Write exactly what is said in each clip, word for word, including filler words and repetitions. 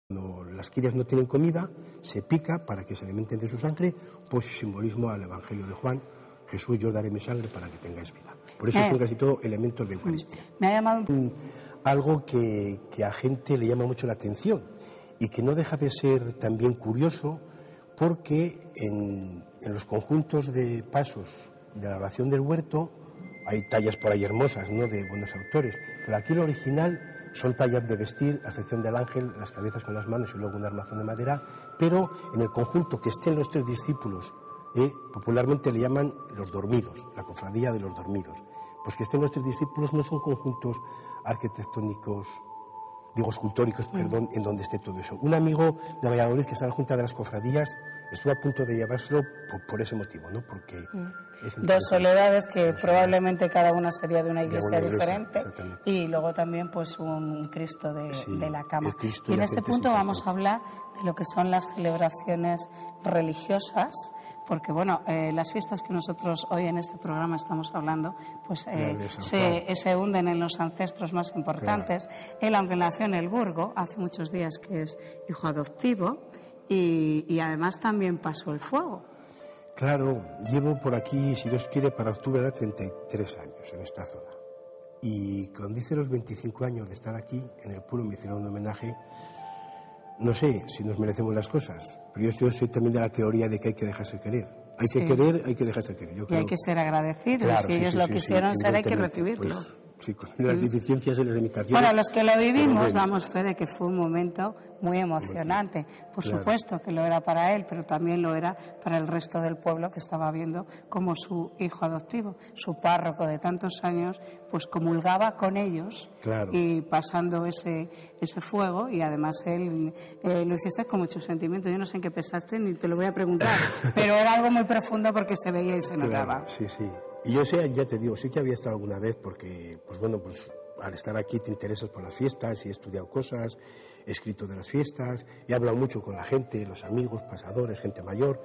Cuando las crías no tienen comida, se pica para que se alimenten de su sangre, pues simbolismo al Evangelio de Juan: Jesús, yo os daré mi sangre para que tengáis vida. Por eso eh, son casi todo elementos de Eucaristía. Me ha llamado algo que, que a gente le llama mucho la atención y que no deja de ser también curioso, porque en, en los conjuntos de pasos de la oración del huerto hay tallas por ahí hermosas, ¿no?, de buenos autores, pero aquí lo original son tallas de vestir, a excepción del ángel, las cabezas con las manos y luego un armazón de madera, pero en el conjunto que estén los tres discípulos, eh, popularmente le llaman los dormidos, la cofradía de los dormidos, pues que estén los tres discípulos no son conjuntos arquitectónicos, digo escultóricos, perdón, en donde esté todo eso. Un amigo de Valladolid que está en la Junta de las Cofradías estuvo a punto de llevárselo por, por ese motivo, ¿no? Porque es dos soledades que dos probablemente soledades. Cada una sería de una iglesia, de una iglesia diferente, y luego también pues un Cristo de, sí, de la cama. Cristo Y en la este punto vamos a hablar de lo que son las celebraciones religiosas, porque bueno, eh, las fiestas que nosotros hoy en este programa estamos hablando, pues eh, se, se hunden en los ancestros más importantes. Claro. Él, aunque nació en el Burgo, hace muchos días que es hijo adoptivo, y, y además también pasó el fuego. Claro, llevo por aquí, si Dios quiere, para octubre de treinta y tres años en esta zona. Y cuando hice los veinticinco años de estar aquí, en el pueblo me hicieron un homenaje. No sé si nos merecemos las cosas, pero yo soy también de la teoría de que hay que dejarse querer. Hay sí. que querer, hay que dejarse querer. Yo y creo... hay que ser agradecidos. Claro, si sí, ellos sí, lo sí, quisieron sí, ser, hay que recibirlo. Pues, sí, con las deficiencias y las limitaciones. Para los que lo vivimos, damos fe de que fue un momento muy emocionante. Por claro. supuesto que lo era para él, pero también lo era para el resto del pueblo que estaba viendo como su hijo adoptivo, su párroco de tantos años, pues comulgaba con ellos, claro. y pasando ese ese fuego, y además él eh, lo hiciste con mucho sentimiento. Yo no sé en qué pensaste ni te lo voy a preguntar, pero era algo muy profundo porque se veía y se notaba. Claro, sí, sí. Y yo sé, ya te digo, sí que había estado alguna vez porque, pues bueno, pues al estar aquí te interesas por las fiestas y he estudiado cosas, he escrito de las fiestas, he hablado mucho con la gente, los amigos, pasadores, gente mayor,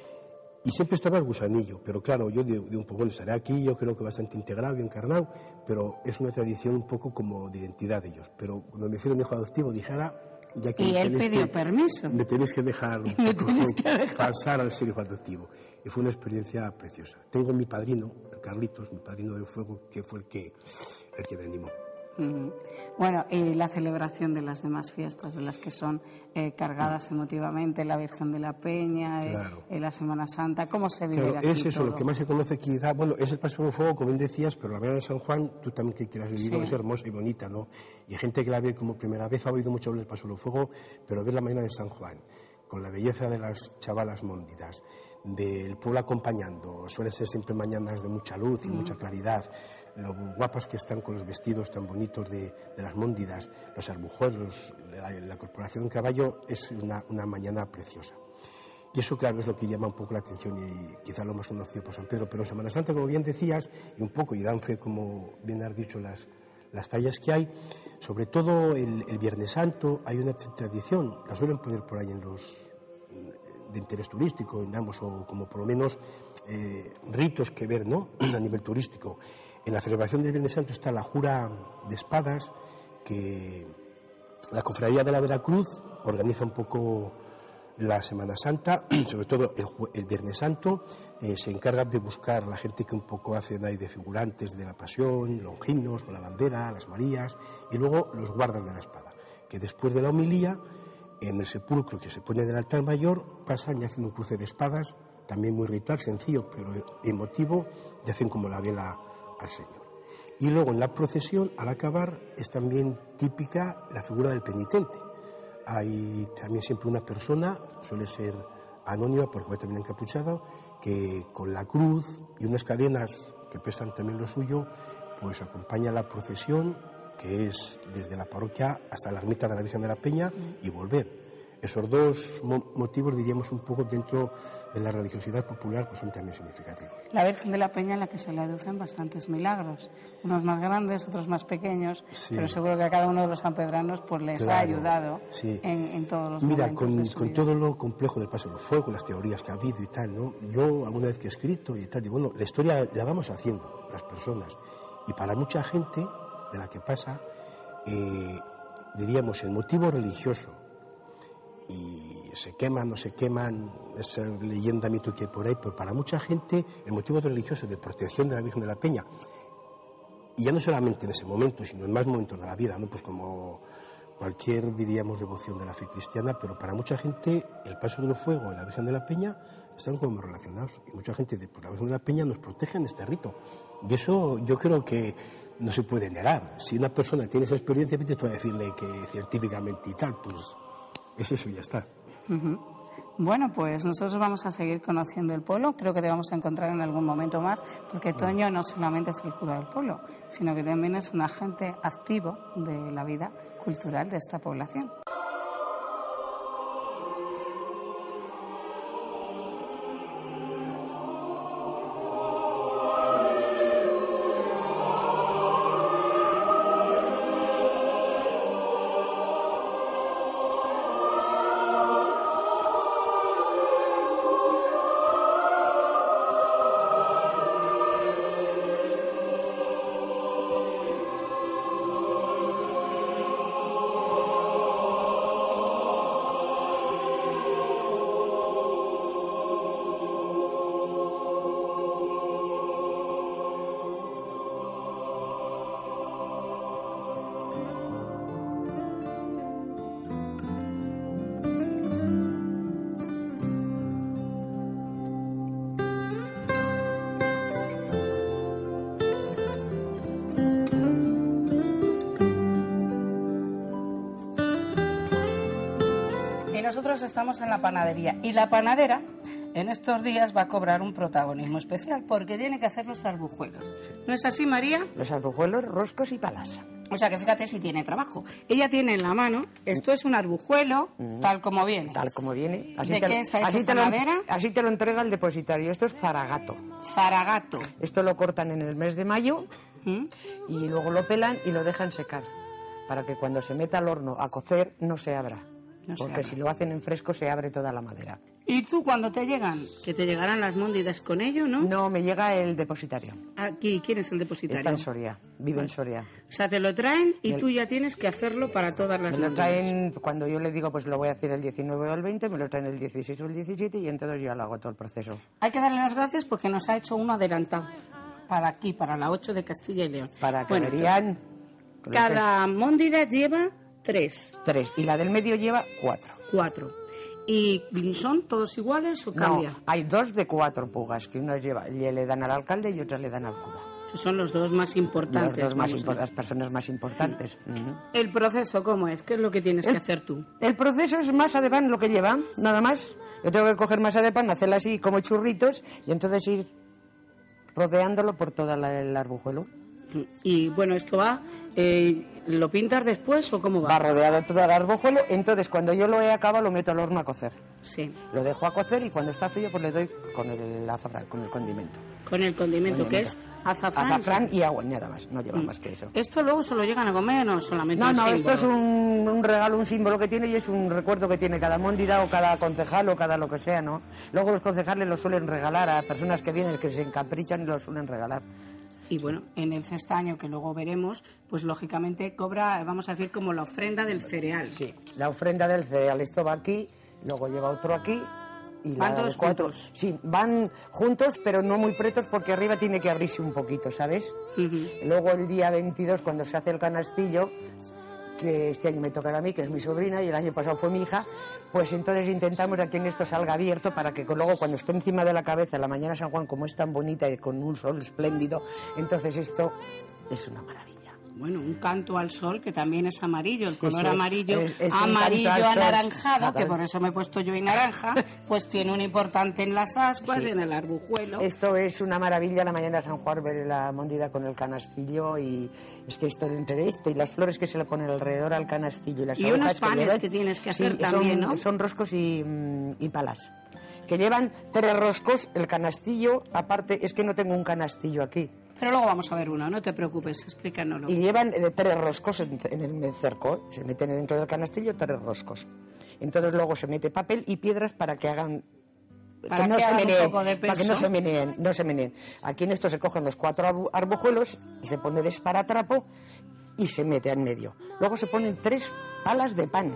y siempre estaba el gusanillo. Pero claro, yo de, de un poco, bueno, estaré aquí, yo creo que bastante integrado y encarnado, pero es una tradición un poco como de identidad de ellos. Pero cuando me hicieron hijo adoptivo, dije, ahora, ya que y él pidió que, permiso. Me tenéis que dejar un poco que dejar. pasar al ser hijo adoptivo. Y fue una experiencia preciosa. Tengo mi padrino, el Carlitos, mi padrino del fuego, que fue el que, el que me animó. Uh-huh. Bueno, y la celebración de las demás fiestas, de las que son eh, cargadas emotivamente, la Virgen de la Peña, claro. eh, la Semana Santa, ¿cómo se vive claro, aquí es eso, todo? lo que más se conoce quizá, bueno, es el Paso del Fuego, como bien decías, pero la Vega de San Juan, tú también que quieras vivirlo, sí. Es hermosa y bonita, ¿no? Y hay gente que la ve como primera vez, ha oído mucho hablar del Paso del Fuego, pero ves la mañana de San Juan, con la belleza de las chavalas móndidas, del pueblo acompañando, suelen ser siempre mañanas de mucha luz y mm. mucha claridad, lo guapas que están con los vestidos tan bonitos de, de las móndidas, los arbujuelos, la, la corporación de caballo, es una, una mañana preciosa. Y eso, claro, es lo que llama un poco la atención y quizá lo más conocido por San Pedro. Pero en Semana Santa, como bien decías, y un poco, y dan fe, como bien has dicho, las, las tallas que hay, sobre todo el, el Viernes Santo, hay una tradición, la suelen poner por ahí en los de interés turístico, digamos, o como por lo menos eh, ritos que ver, ¿no?, a nivel turístico. En la celebración del Viernes Santo está la jura de espadas, que la Cofradía de la Veracruz organiza un poco la Semana Santa, sobre todo el, el Viernes Santo, eh, se encarga de buscar la gente que un poco hacen ahí de figurantes de la Pasión, longinos con la bandera, las Marías, y luego los guardas de la espada, que después de la homilía, en el sepulcro que se pone del altar mayor, pasan y hacen un cruce de espadas, también muy ritual, sencillo, pero emotivo, y hacen como la vela al Señor. Y luego en la procesión, al acabar, es también típica la figura del penitente. Hay también siempre una persona, suele ser anónima porque va también encapuchado, que con la cruz y unas cadenas que pesan también lo suyo, pues acompaña la procesión, que es desde la parroquia hasta la ermita de la Virgen de la Peña y volver. Esos dos mo- motivos, diríamos, un poco dentro de la religiosidad popular, pues son también significativos. La Virgen de la Peña, en la que se le aducen bastantes milagros, unos más grandes, otros más pequeños, sí. Pero seguro que a cada uno de los sanpedranos pues les claro, ha ayudado sí. en, en todos los Mira, momentos con, de su con vida. todo lo complejo del Paso del Fuego, las teorías que ha habido y tal, ¿no? Yo alguna vez que he escrito y tal, digo, bueno, la historia la vamos haciendo las personas, y para mucha gente de la que pasa, eh, diríamos, el motivo religioso se queman, no se queman, esa leyenda, mito que hay por ahí, pero para mucha gente el motivo religioso de protección de la Virgen de la Peña, y ya no solamente en ese momento, sino en más momentos de la vida, ¿no? Pues como cualquier, diríamos, devoción de la fe cristiana, pero para mucha gente el paso del fuego y la Virgen de la Peña están como relacionados, y mucha gente de por la Virgen de la Peña nos protege en este rito, y eso yo creo que no se puede negar. Si una persona tiene esa experiencia, tú vas a decirle que científicamente y tal, pues es eso y ya está. Uh-huh. Bueno, pues nosotros vamos a seguir conociendo el pueblo. Creo que te vamos a encontrar en algún momento más, porque Toño no solamente es el cura del pueblo, sino que también es un agente activo de la vida cultural de esta población. Nosotros estamos en la panadería y la panadera en estos días va a cobrar un protagonismo especial porque tiene que hacer los arbujuelos. ¿No es así, María? Los arbujuelos, roscos y palas. O sea que fíjate si tiene trabajo. Ella tiene en la mano, esto es un arbujuelo mm. tal como viene. Tal como viene. Así ¿De te qué lo, está hecho así esta te lo, madera? Así te lo entrega el depositario. Esto es zaragato. Zaragato. Esto lo cortan en el mes de mayo ¿Mm? y luego lo pelan y lo dejan secar para que cuando se meta al horno a cocer no se abra. No porque si lo hacen en fresco se abre toda la madera. ¿Y tú cuando te llegan? Que te llegarán las móndidas con ello, ¿no? No, me llega el depositario. Aquí, ¿quién es el depositario? Está en Soria, vive bueno. en Soria. O sea, te lo traen y me, tú ya tienes que hacerlo para todas las me móndidas. Me lo traen, cuando yo le digo, pues lo voy a hacer el diecinueve o el veinte, me lo traen el dieciséis o el diecisiete y entonces yo lo hago todo el proceso. Hay que darle las gracias porque nos ha hecho uno adelantado. Para aquí, para la ocho de Castilla y León. Para que bueno, verían... Cada móndida lleva... Tres. Tres. Y la del medio lleva cuatro. Cuatro. ¿Y son todos iguales o cambia? No, hay dos de cuatro pugas, que uno lleva, le dan al alcalde y otras le dan al cura. Son los dos más importantes. Los dos más import- las personas más importantes. Sí. Uh-huh. ¿El proceso cómo es? ¿Qué es lo que tienes el, que hacer tú? El proceso es masa de pan lo que lleva, nada más. Yo tengo que coger masa de pan, hacerla así como churritos y entonces ir rodeándolo por todo el arbujuelo. Y bueno, esto va, eh, ¿lo pintas después o cómo va? Va rodeado todo el arbujuelo, entonces cuando yo lo he acabado lo meto al horno a cocer. Sí. Lo dejo a cocer y cuando está frío pues le doy con el azafrán, con el condimento. Con el condimento, condimento. que es azafrán. Azafrán y agua, nada más, no lleva mm. más que eso. ¿Esto luego se lo llegan a comer o solamente No, un no, símbolo? Esto es un, un regalo, un símbolo que tiene y es un recuerdo que tiene cada móndida o cada concejal o cada lo que sea, ¿no? Luego los concejales lo suelen regalar a personas que vienen, que se encaprichan y lo suelen regalar. Y bueno, en el cestaño, que luego veremos, pues lógicamente cobra, vamos a decir, como la ofrenda del cereal. Sí, la ofrenda del cereal. Esto va aquí, luego lleva otro aquí. Y ¿Van la todos cuatro. juntos? Sí, van juntos, pero no muy pretos porque arriba tiene que abrirse un poquito, ¿sabes? Uh-huh. Luego el día veintidós, cuando se hace el canastillo, que este año me tocará a mí, que es mi sobrina, y el año pasado fue mi hija, pues entonces intentamos a que en esto salga abierto para que luego cuando esté encima de la cabeza, la mañana San Juan, como es tan bonita y con un sol espléndido, entonces esto es una maravilla. Bueno, un canto al sol que también es amarillo, el color sí, amarillo, es, es amarillo anaranjado, sol. Que por eso me he puesto yo en naranja, pues tiene un importante en las ascuas, sí. En el arbujuelo. Esto es una maravilla, la mañana de San Juan, ver la móndida con el canastillo, y es que esto entre esto y las flores que se le ponen alrededor al canastillo y las y unos panes que, que, que tienes que hacer sí, también, son, ¿no? Son roscos y, y palas, que llevan tres roscos, el canastillo, aparte, es que no tengo un canastillo aquí. Pero luego vamos a ver uno, no te preocupes, explícanoslo. Y llevan eh, tres roscos en, en el cerco, se meten dentro del canastillo tres roscos. Entonces luego se mete papel y piedras para que hagan... Para que no que se hagan meneen, un poco de peso. para que no se meneen, no se meneen. Aquí en esto se cogen los cuatro arbujuelos y se pone de esparatrapo y se mete en medio. Luego se ponen tres palas de pan.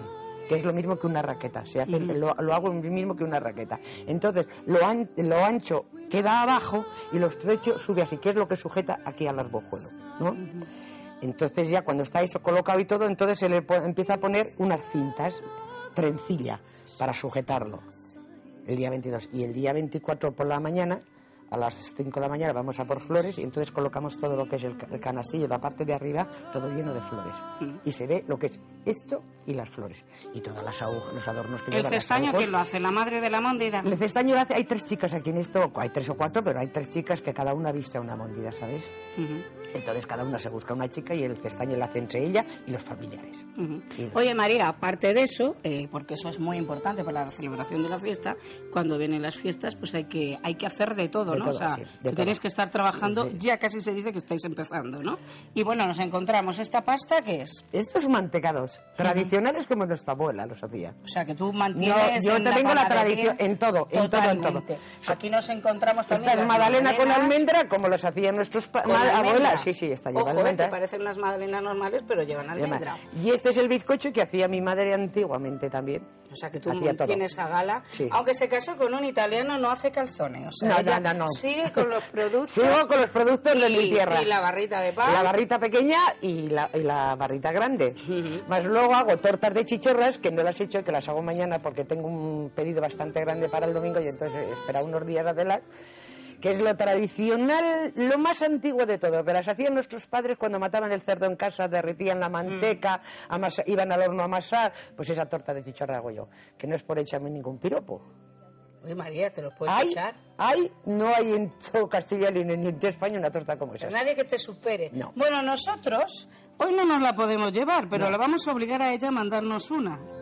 que es lo mismo que una raqueta. Se hace, uh-huh. lo, lo hago lo mismo que una raqueta. Entonces, lo, an, lo ancho queda abajo y lo estrecho sube así, que es lo que sujeta aquí al arbojuelo, ¿no? Uh-huh. Entonces ya cuando está eso colocado y todo, entonces se le po- empieza a poner unas cintas, trencilla, para sujetarlo. El día veintidós. Y el día veinticuatro por la mañana, a las cinco de la mañana vamos a por flores y entonces colocamos todo lo que es el, el canastillo, la parte de arriba, todo lleno de flores. Mm. Y se ve lo que es esto y las flores. Y todas las agujas, los adornos que llevan. ¿El cestaño quién lo hace? ¿La madre de la móndida? El cestaño lo hace, hay tres chicas aquí en esto, hay tres o cuatro, pero hay tres chicas que cada una viste a una móndida, ¿sabes? Uh-huh. Entonces cada una se busca una chica y el cestaño lo hace entre ella y los familiares. Uh-huh. Y Oye María, aparte de eso, eh, porque eso es muy importante para la celebración de la fiesta, cuando vienen las fiestas pues hay que, hay que hacer de todo, de ¿no? Todo, o sea, sí, que tenéis que estar trabajando, sí. Ya casi se dice que estáis empezando, ¿no? Y bueno, nos encontramos, ¿esta pasta qué es? Estos mantecados, tradicionales uh-huh. como nuestra abuela los hacía. O sea, que tú mantienes Yo, yo te tengo la tradición en todo, en todo, en todo. Aquí nos encontramos también. Esta es magdalena con almendra, como los hacían nuestros pa- abuelas. Sí, sí, esta lleva Ojo, almendra. Eh, que parecen unas magdalenas normales, pero llevan almendra. Y este es el bizcocho que hacía mi madre antiguamente también. O sea, que tú tienes a gala. Sí. Aunque se casó con un italiano, no hace calzones. O sea, no, ella no, no, no. sigue con los productos. Sigo con los productos y, de mi tierra. Y la barrita de pan. La barrita pequeña y la, y la barrita grande. Uh-huh. Más luego hago tortas de chichorras, que no las he hecho, que las hago mañana porque tengo un pedido bastante grande para el domingo y entonces espera unos días a hacerlas. Que es lo tradicional, lo más antiguo de todo, que las hacían nuestros padres cuando mataban el cerdo en casa, derretían la manteca, mm. amasa, iban al horno a amasar, pues esa torta de chicharra hago yo, que no es por echarme ningún piropo. Oye María, ¿te los puedes ¿Hay, echar? Hay, no hay en todo Castilla ni en, ni en España una torta como esa. Nadie que te supere. No. Bueno, nosotros hoy no nos la podemos llevar, pero no. La vamos a obligar a ella a mandarnos una.